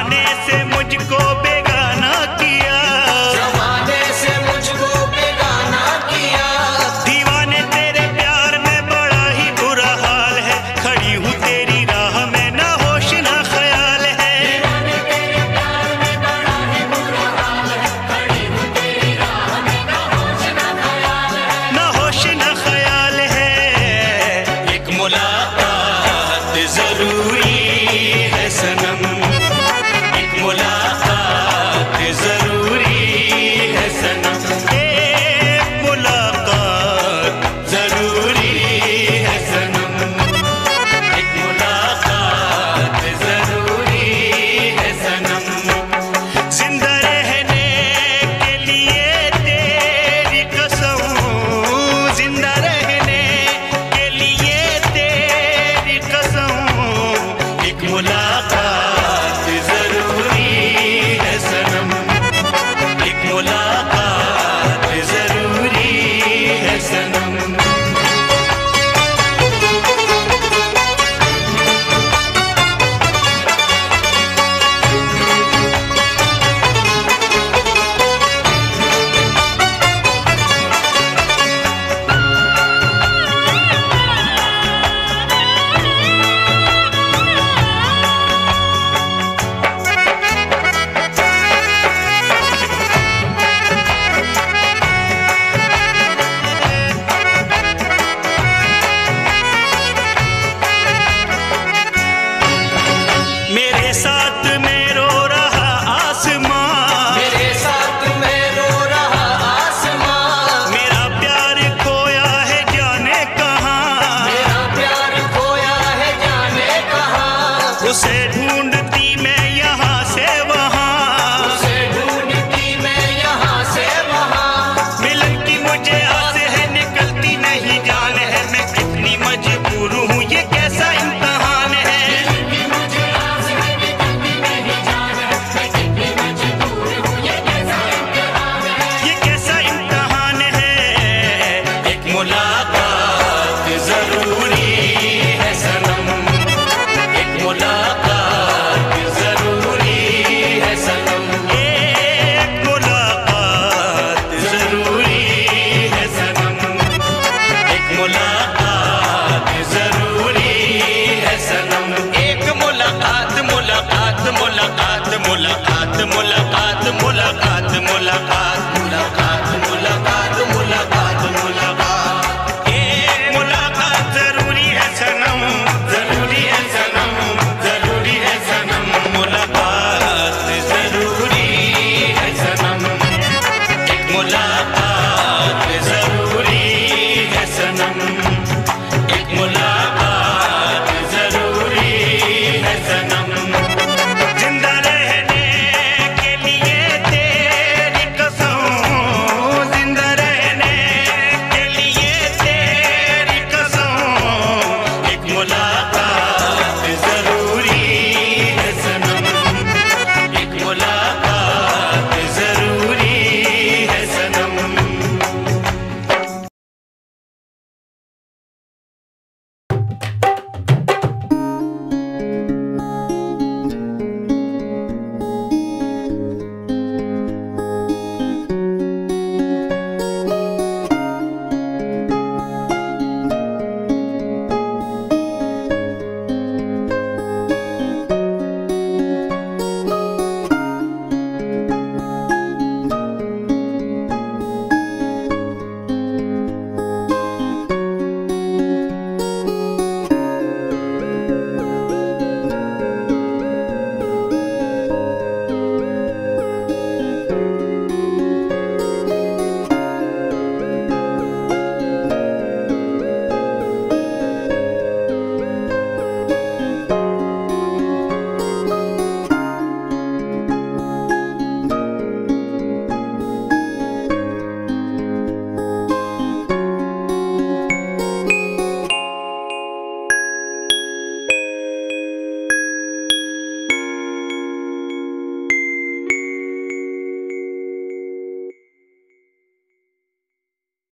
जमाने से मुझको बेगाना किया, जमाने से मुझको बेगाना किया। दीवाने तेरे प्यार में बड़ा ही बुरा हाल है, खड़ी हूँ तेरी राह में ना होश ना ख्याल है। दीवाने तेरे प्यार में बड़ा ही बुरा हाल है, खड़ी हूँ तेरी राह में ना होश ना ख्याल है, ना होश ना ख्याल है। एक मुलाकात जरूरी है सनम, एक मुलाकात जरूरी है सनम, एक मुलाकात जरूरी है सनम, एक मुलाकात जरूरी है सनम। जिंदा रहने के लिए तेरी कसम, जिंदा रहने के लिए तेरी कसम, एक मुलाकात जरूरी है सनम, एक मुलाकात जरूरी है सनम। मेरे साथ में रो रहा आसमां, मेरे साथ में रो रहा आसमां, मेरा प्यार खोया है जाने कहाँ, मेरा प्यार खोया है जाने कहाँ। उसे ढूंढती मैं यहाँ से वहाँ, उसे ढूंढती मैं यहाँ से वहाँ, मिलन की मुझे आस है निकलती नहीं जान है, मैं कितनी मजबूर हूँ ये कैसा इम्तिहान है। कि मुझे आस है निकलती नहीं जान है, मैं कितनी मजबूर हूँ ये कैसा इम्तिहान है, ये कैसा इम्तिहान है। एक मुलाकात जरूरी है सनम, एक मुलाकात जरूरी है सनम, एक मुलाकात जरूरी है सनम, एक मुलाकात जरूरी है सनम। एक मुलाकात मुलाकात मुलाकात मुलाकात मुलाकात